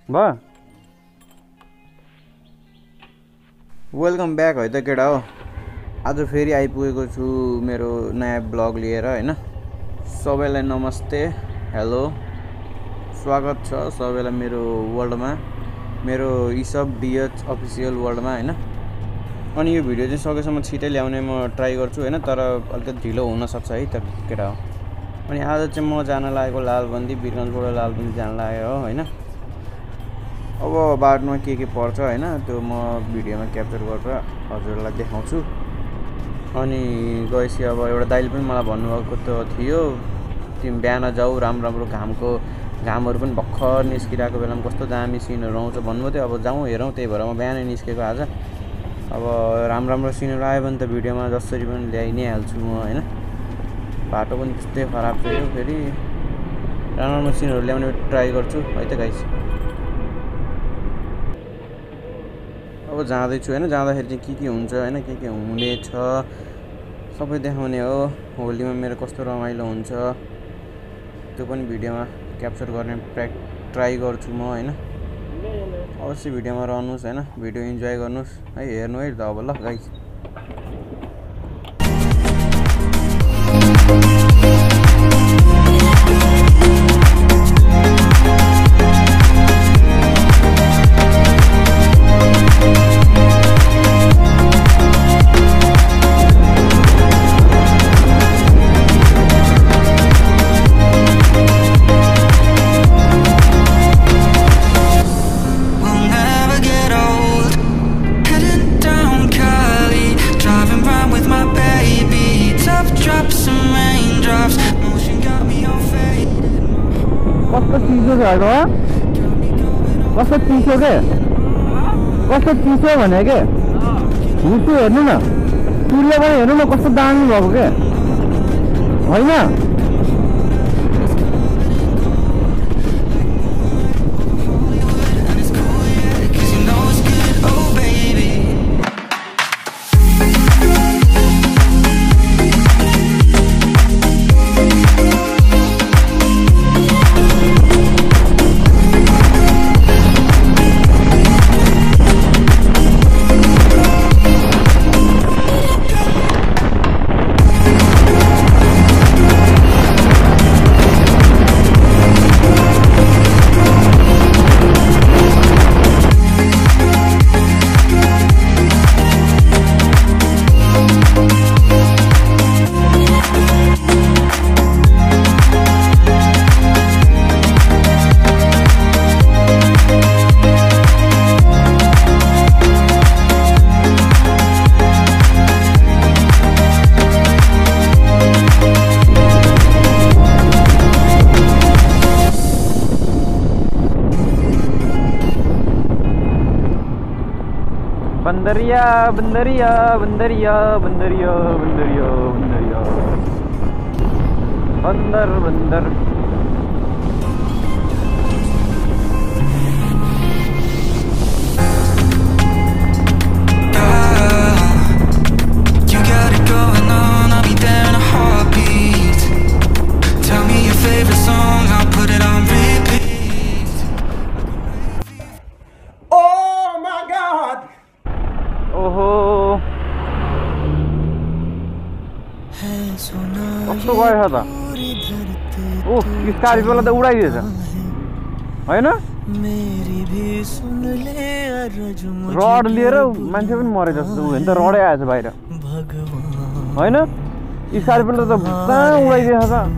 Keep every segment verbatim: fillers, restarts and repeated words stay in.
भयो welcome back है त केटा हो आज फेरि आइपुगेको छु मेरो नयाँ ब्लग लिएर हैन सबैलाई नमस्ते हेलो स्वागत छ सबैलाई मेरो वर्ल्डमा मेरो इसब डिएच अफिसियल वर्ल्डमा हैन अनि यो भिडियो चाहिँ सकेसम्म छिटै ल्याउने म ट्राई गर्छु हैन तर अलिकति ढिलो हुन सक्छ है त केटा हो अनि आज चाहिँ म जान लागेको लालबन्दी बिरगन्जबाट लालबन्दी जान लागेको हो हैन अब बाटोमा के के पर्छ हैन त्यो म भिडियोमा क्याप्चर गरेर हजुरलाई देखाउँछु अनि गएपछि अब एउटा दाइले पनि मलाई भन्नुभएको त थियो तिमी बिहान जाऊ राम्रो राम्रो घामको घामहरु पनि भर्खर निस्किरहेको बेलामा कस्तो दामी सिनहरु आउँछ भन्नुभयो थियो अब जाउँ हेरौँ त्यही भएर म बिहानै निस्केको आज अब राम्रो राम्रो सिनहरु आयो भने त भिडियोमा जसरी पनि ल्याइ नै हाल्छु म हैन बाटो पनि त्यस्तै खराब छ यो फेरि राम्रो राम्रो सिनहरु ल्याउने ट्राई गर्छु है त गाइस अब जाँदैछु हैन जाँदाखेरि चाहिँ के के हुन्छ हैन के के हुनेछ सबै देखाउने हो होलीमा मेरो कस्तो रमाइलो हुन्छ त्यो पनि भिडियोमा क्याप्चर गर्ने ट्राई गर्छु म हैन अवश्य भिडियोमा रहनुस् हैन भिडियो इन्जोय गर्नुस् है हेर्नु है त अब ल गाइस कस्तो चिसो छ घरमा कस्तो चिसो के कस्तो चिसो भने के हुसु हेर्नु न सूर्य पनि हेर्नु न कस्तो दामी भएको के होइन बंदरिया बंदरिया बंदरिया बंदरिया बंदरिया बंदरिया बंदर बंदर You got it going on, I'll be there in a heartbeat. Tell me your favorite song, I'll put it on repeat. Oh my God. ओहो कस्तो गएछ त ओह स्कार्पियोलाई त उडाइदिएछ होइन रड लिएर मान्छे पनि मरे जस्तो उ त रडै आएछ बाहिर होइन स्कार्पियोलाई त कहाँ उडाइदिएछ त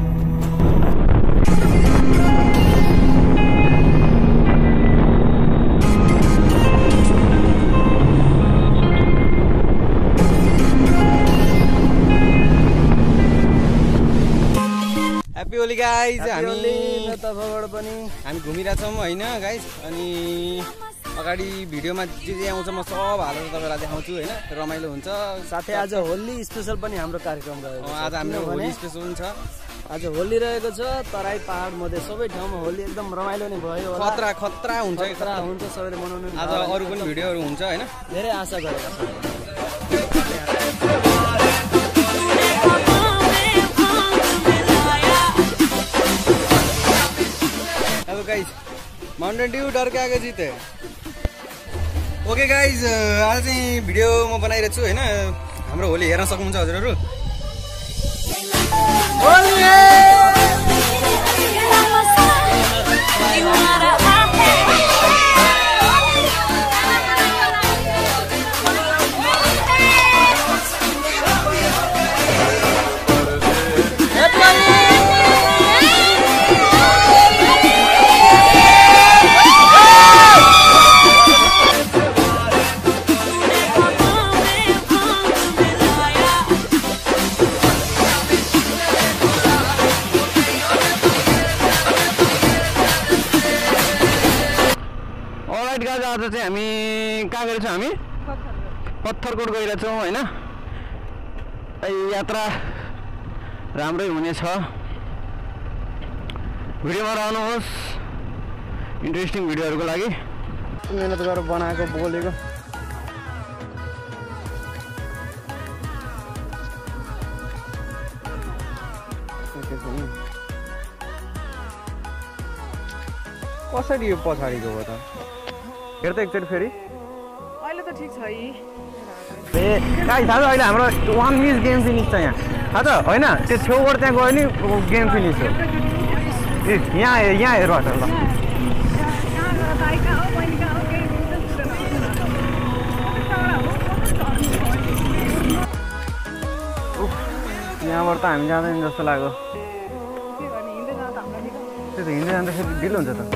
होली गाइज हामी तर्फबाट पनि हामी घुमिरहेछौँ होइन गाइज अनि अगाडि भिडियोमा जे जे आउँछ म सब हालेर तपाईँलाई देखाउँछु होइन रमाइलो हुन्छ साथै आज होली स्पेसल पनि हाम्रो कार्यक्रम रहेको छ आज हाम्रो होली स्पेसल पनि छ आज होली रहेको छ तराई पहाड मध्ये सबै ठाउँमा होली एकदम रमाइलो नै भयो होला खतरा खतरा हुन्छ खतरा हुन्छ सबैले मनाउनु आज अरू पनि भिडियोहरू हुन्छ होइन धेरै आशा गरेका छौँ गाइस माउन्टेन ड्यू डर के आगे जीते। ओके गाइज, आज चाहिँ भिडियो म बनाइरहेको छु होइन। हाम्रो होली हेर्न सक्नुहुन्छ हजुरहरू। आज चाहिँ हामी कहाँ गएको छौँ? हामी पत्थरकोट गइरहेको छौँ होइन। यात्रा राम्रै हुनेछ। भिडियोमा रहनुहोस् इन्ट्रेस्टिङ भिडियोहरूको लागि। मेहनत गरेर बनाएको बोलेको कसरी यो पछाडिको हो त? हेर त एकचोटि फेरि। अहिले त ठिक छ है। ए गाइस, थाहा छ अहिले हाम्रो वान मिस गेम फिनिस छ यहाँ, थाहा छ होइन? त्यो छेउबाट त्यहाँ गयो नि गेम फिनिस हो। ए यहाँ यहाँ हेर ल। यहाँबाट त हामी जाँदैन जस्तो लाग्यो। त्यो त हिँड्दै जाँदाखेरि ढिलो हुन्छ त।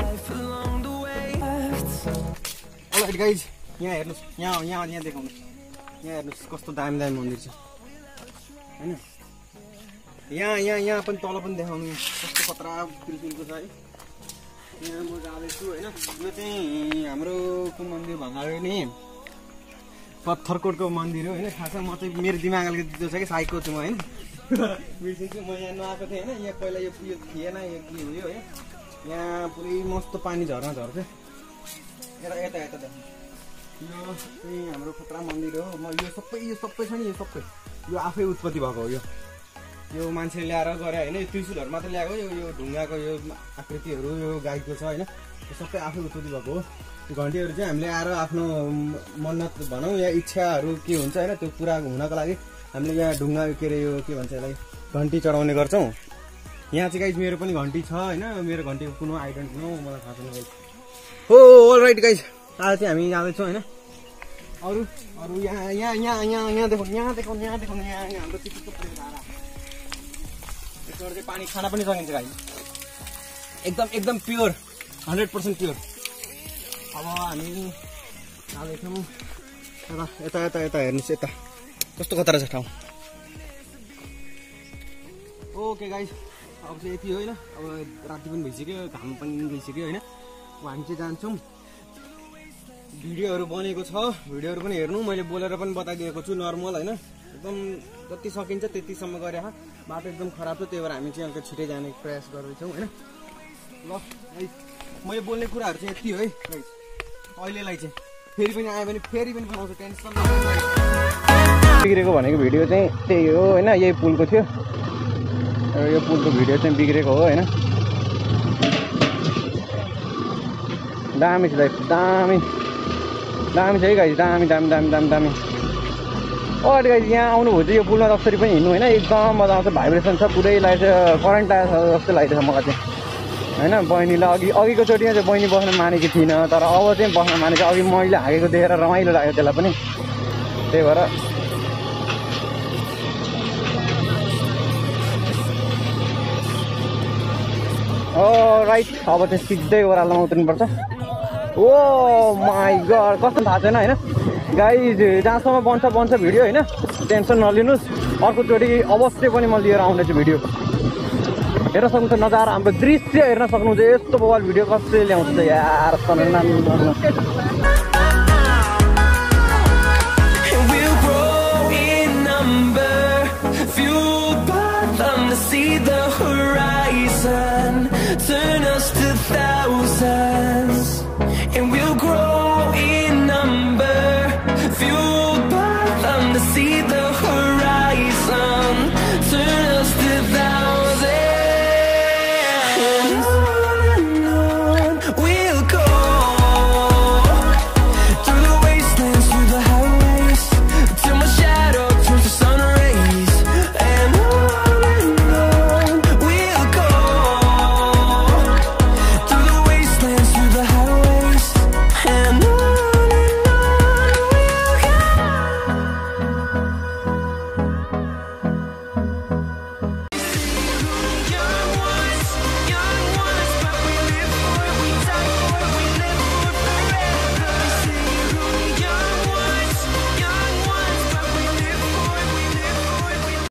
अलराइट गाइज, यहाँ हेर्नुहोस्, यहाँ यहाँ यहाँ देखाउनुहोस्। यहाँ हेर्नुहोस् कस्तो दामी दामी मन्दिर छ होइन। यहाँ यहाँ यहाँ पनि तल पनि देखाउनु कस्तो खतरा त्रिशुलको छ है। यहाँ म जाँदैछु होइन। यो चाहिँ हाम्रो को मन्दिर भन्दाखेरि नि पत्थरकोटको मन्दिर हो होइन। खासमा म चाहिँ मेरो दिमाग अलिकति त्यो छ कि साइको छु म होइन। बिर्सिन्छु म यहाँ नआएको थिएँ होइन। यहाँ पहिला यो यो थिएन, यो के हो है। यहाँ पुरै मस्तो पानी झर्ना झर्छ। यता यता यता त यो चाहिँ हाम्रो खतरा मन्दिर हो। म यो सबै यो सबै छ नि, यो सबै यो आफै उत्पत्ति भएको हो। यो यो मान्छेले ल्याएर गरे होइन। यो त्रिशुलहरू मात्र ल्याएको। यो यो ढुङ्गाको यो आकृतिहरू यो गाईको छ होइन। यो सबै आफै उत्पत्ति भएको हो। त्यो घन्टीहरू चाहिँ हामीले आएर आफ्नो मन्नत भनौँ या इच्छाहरू के हुन्छ होइन, त्यो पुरा हुनको लागि हामीले यहाँ ढुङ्गा के अरे यो के भन्छ यसलाई घन्टी चढाउने गर्छौँ। यहाँ चाहिँ गाइज मेरो पनि घन्टी छ होइन। मेरो घन्टीको कुनै आइडेन्ट नो, मलाई थाहा छैन गाइज। हो अलराइट गाइज, आज चाहिँ हामी जाँदैछौँ होइन। अरू अरू यहाँ यहाँ यहाँ यहाँ यहाँ देखाउनु यहाँ देखाउनु यहाँ देखाउनु यहाँ यहाँ हाम्रो त्यति थुप्रै धारा। यसबाट चाहिँ पानी खान पनि सकिन्छ गाइज। एकदम एकदम प्योर, हन्ड्रेड पर्सेन्ट प्योर। अब हामी जाँदैछौँ यता यता यता यता हेर्नुहोस् यता कस्तो खतरा छ ठाउँ। ओके गाइज, अब चाहिँ यति होइन। अब राति पनि भइसक्यो, घाम पनि गइसक्यो होइन। हामी चाहिँ जान्छौँ। भिडियोहरू बनेको छ, भिडियोहरू पनि हेर्नु। मैले बोलेर पनि बताइदिएको छु नर्मल होइन। एकदम जति सकिन्छ त्यतिसम्म गरे। बाटो एकदम खराब छ, त्यही भएर हामी चाहिँ अलिकति छिटै जाने प्रयास गर्दैछौँ होइन। ल है, मैले बोल्ने कुराहरू चाहिँ यति हो है गाइस। अहिलेलाई चाहिँ फेरि पनि आयो भने फेरि पनि बनाउँछु, टेन्सन बिग्रेको भनेको भिडियो चाहिँ त्यही हो होइन। यही पुलको थियो, यो पुलको भिडियो चाहिँ बिग्रेको हो होइन। दामी छ दाइ, दामी दामी छ है गाइस, दामी दामी दामी दामी दामी। अगाडि गाइस यहाँ आउनुभयो चाहिँ यो पुलमा जसरी पनि हिँड्नु होइन, एकदम मजा आउँछ। भाइब्रेसन छ पुरै, लाइट करेन्ट आएको छ जस्तो लागिरहेछ मलाई चाहिँ होइन। बहिनीलाई अघि अघिको चोटिमा चाहिँ बहिनी बस्न मानेकी थिइनँ, तर अब चाहिँ बस्न मानेको। अघि मैले हागेको देखेर रमाइलो लाग्यो त्यसलाई पनि, त्यही भएर ओ राइट। अब चाहिँ सिधै ओह्रालोमा उत्रनुपर्छ। ओ माई गड, कस्तो थाहा छैन होइन गाइज। जहाँसम्म बन्छ बन्छ भिडियो होइन, टेन्सन नलिनुहोस्। अर्कोचोटि अवश्य पनि म लिएर आउनेछु भिडियो। हेर्न सक्नुहुन्छ नजारा, हाम्रो दृश्य हेर्न सक्नुहुन्छ। यस्तो बवाल भिडियो कसले ल्याउँछ यार। See the horizon, turn us to thousands.